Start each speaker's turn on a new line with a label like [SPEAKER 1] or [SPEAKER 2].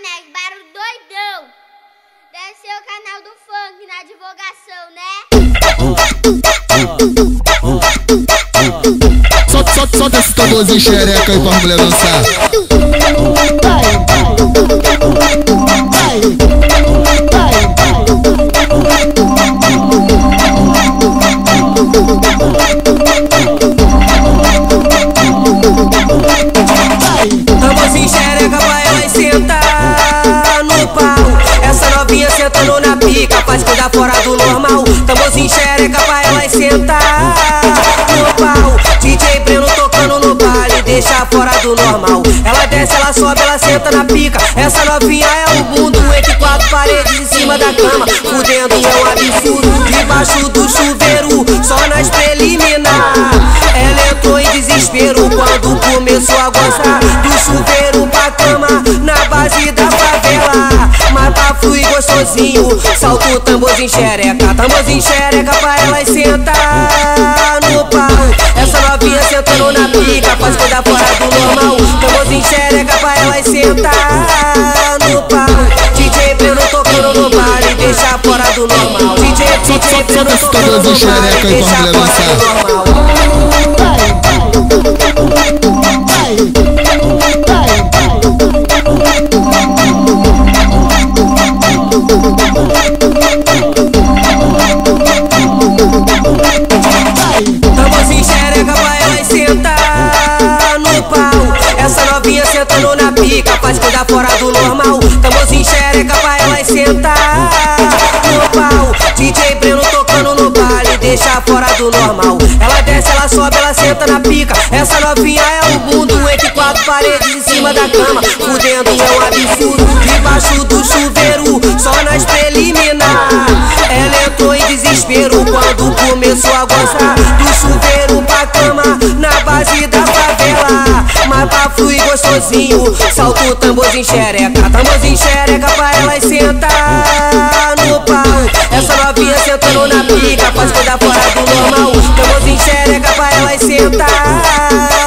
[SPEAKER 1] nego, barulho doidão. Deve ser o canal do funk na divulgação, né?
[SPEAKER 2] Solta esse tamborzinho xereca aí pra mulher dançar.
[SPEAKER 3] Tamborzinho xereca pra ela sentar no pau. Essa novinha sentando na pica faz coisa fora do normal. Tamborzinho xereca pra ela sentar no pau. DJ Breno tocando no baile, deixa fora do normal. Ela desce, ela sobe, ela senta na pica. Essa novinha é o mundo entre quatro paredes em cima da cama. Fudendo é um absurdo, debaixo do chuveiro, só nas preliminar. Ela entrou em desespero quando começou a gostar do chuveiro pra cama, na base da favela. Mata flui gostosinho, salta o tamborzinho xereca. Tamborzinho xereca pra elas sentar no pau. Essa novinha sentando na pica faz coisa fora do normal. Tamborzinho xereca pra elas sentar no pau. DJ Breno tocando no baile, deixa fora do normal. DJ Breno tocando no baile, deixa fora do normal. Tamborzinho xereca pra elas sentar no pau. Essa novinha sentando na pica faz coisa fora do normal. Tamborzinho xereca pra elas sentar no pau. DJ Breno tocando no baile, deixa fora do normal. Ela desce, ela sobe, ela senta na pica. Essa novinha é o mundo entre quatro paredes em cima da cama. Fudendo é um absurdo, debaixo do chuveiro, só nas preliminar. Ela entrou em desespero quando começou a gostar do chuveiro pra cama, na base da favela. Mata flui gostosinho, salta o tamborzinho xereca. Tamborzinho xereca pra elas sentar no pau. Essa novinha sentando na pica faz coisa fora do normal. Tamborzinho xereca pra elas sentar